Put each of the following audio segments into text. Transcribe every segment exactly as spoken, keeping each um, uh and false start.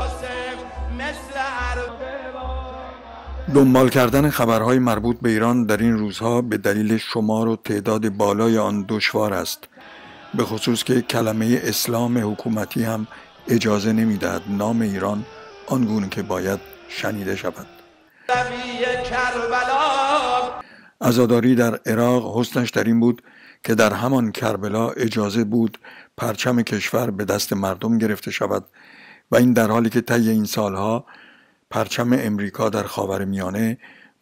دنبال کردن خبرهای مربوط به ایران در این روزها به دلیل شمار و تعداد بالای آن دشوار است، به خصوص که کلمه اسلام حکومتی هم اجازه نمی‌دهد نام ایران آنگونه که باید شنیده شود. عزاداری در عراق حسنش در این بود که در همان کربلا اجازه بود پرچم کشور به دست مردم گرفته شود و این در حالی که طی این سالها پرچم امریکا در خاورمیانه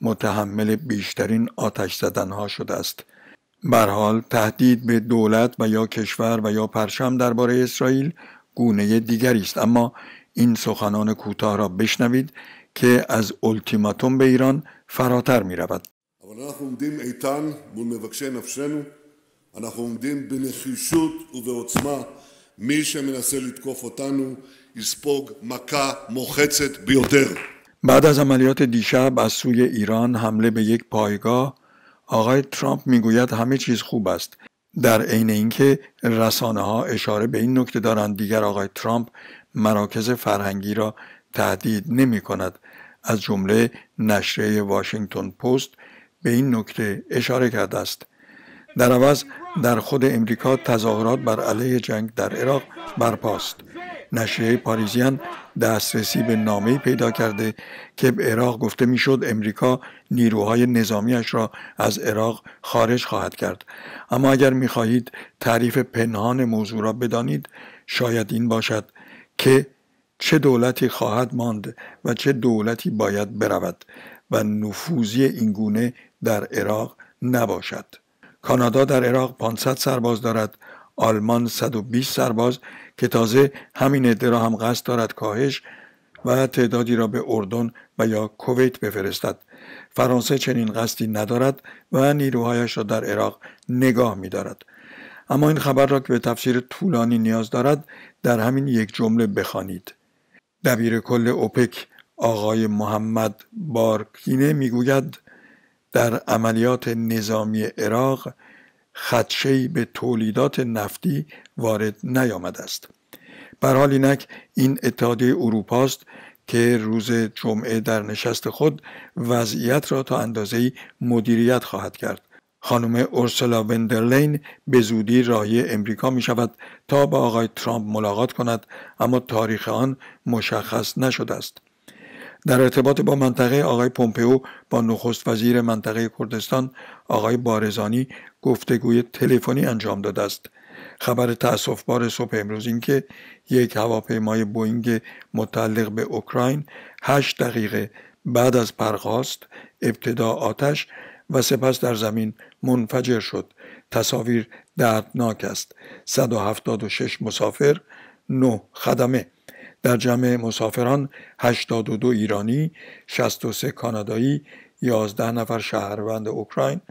متحمل بیشترین آتش زدنها شده است. به هر حال تهدید به دولت و یا کشور و یا پرچم درباره اسرائیل گونه دیگری است، اما این سخنان کوتاه را بشنوید که از اولتیماتوم به ایران فراتر می رود. אנחנו עומדים איתן מול מבקשי נפשנו, אנחנו עומדים בנחישות ובעוצמה. מי שמנסה לתקוף אותנו יספוג מכה מוחצת ביותר. بعد از عملیات دیشب از سوی ایران حمله به یک پایگاه، آقای ترامپ میگوید همه چیز خوب است، در عین اینکه رسانه ها اشاره به این نکته دارند دیگر آقای ترامپ مراکز فرهنگی را تهدید نمی کند. از جمله نشریه واشنگتن پست به این نکته اشاره کرده است. در عوض در خود امریکا تظاهرات بر علیه جنگ در عراق برپاست. نشریه پاریزیان دسترسی به نامه‌ای پیدا کرده که به عراق گفته میشد امریکا نیروهای نظامیش را از عراق خارج خواهد کرد. اما اگر میخواهید تعریف پنهان موضوع را بدانید، شاید این باشد که چه دولتی خواهد ماند و چه دولتی باید برود و نفوذی اینگونه در عراق نباشد. کانادا در عراق پانصد سرباز دارد، آلمان صد و بیست سرباز که تازه همین عده را هم قصد دارد کاهش و تعدادی را به اردن و یا کویت بفرستد. فرانسه چنین قصدی ندارد و نیروهایش را در عراق نگاه می دارد. اما این خبر را که به تفسیر طولانی نیاز دارد در همین یک جمله بخوانید. دبیر کل اوپک آقای محمد بارکینه میگوید در عملیات نظامی عراق خدشه‌ای به تولیدات نفتی وارد نیامده است. به هر حال اینک این اتحادیه اروپا است که روز جمعه در نشست خود وضعیت را تا اندازه‌ای مدیریت خواهد کرد. خانم اورسولا وندرلین به زودی راهی امریکا می شود تا با آقای ترامپ ملاقات کند، اما تاریخ آن مشخص نشده است. در ارتباط با منطقه آقای پومپئو با نخست وزیر منطقه کردستان آقای بارزانی گفتگوی تلفنی انجام داده است. خبر تأسف‌بار صبح امروز این که یک هواپیمای بوئینگ متعلق به اوکراین هشت دقیقه بعد از پرخاست ابتدا آتش و سپس در زمین منفجر شد. تصاویر دردناک است. صد و هفتاد و شش مسافر، نه خدمه. در جمع مسافران هشتاد و دو ایرانی، شصت و سه کانادایی، یازده نفر شهروند اوکراین،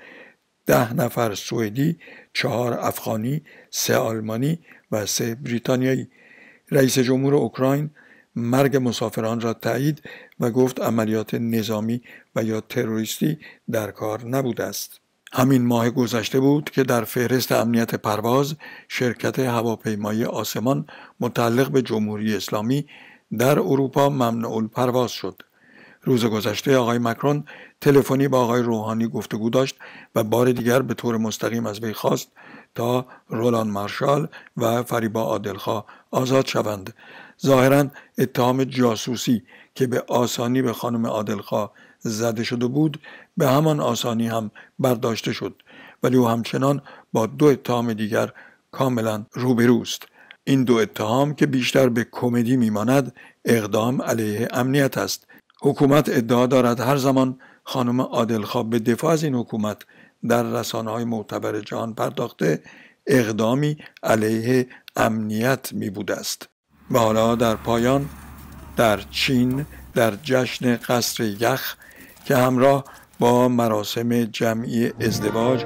ده نفر سوئدی، چهار افغانی، سه آلمانی و سه بریتانیایی. رئیس جمهور اوکراین مرگ مسافران را تایید و گفت عملیات نظامی و یا تروریستی در کار نبوده است. همین ماه گذشته بود که در فهرست امنیت پرواز شرکت هواپیمایی آسمان متعلق به جمهوری اسلامی در اروپا ممنوع الپرواز شد. روز گذشته آقای مکرون تلفنی با آقای روحانی گفتگو داشت و بار دیگر به طور مستقیم از وی خواست تا رولان مارشال و فریبا عادلخواه آزاد شوند. ظاهراً اتهام جاسوسی که به آسانی به خانم عادلخواه زده شده بود به همان آسانی هم برداشته شد، ولی او همچنان با دو اتهام دیگر کاملا روبروست. این دو اتهام که بیشتر به کمدی میماند اقدام علیه امنیت است. حکومت ادعا دارد هر زمان خانم عادلخواه به دفاع از این حکومت در رسانه‌های معتبر جهان پرداخته، اقدامی علیه امنیت می بوده است. و حالا در پایان در چین در جشن قصر یخ که همراه با مراسم جمعی ازدواج،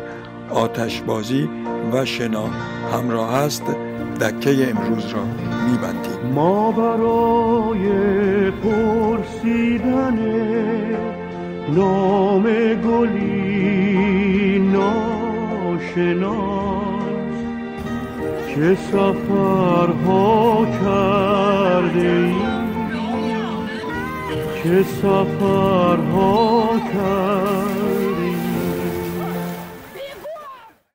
آتشبازی و شنا همراه است، دکه امروز را می‌بندیم. ما برای پرسیدن نام گلی ناشناس که سفرها کرده ایم چه سفرها کرد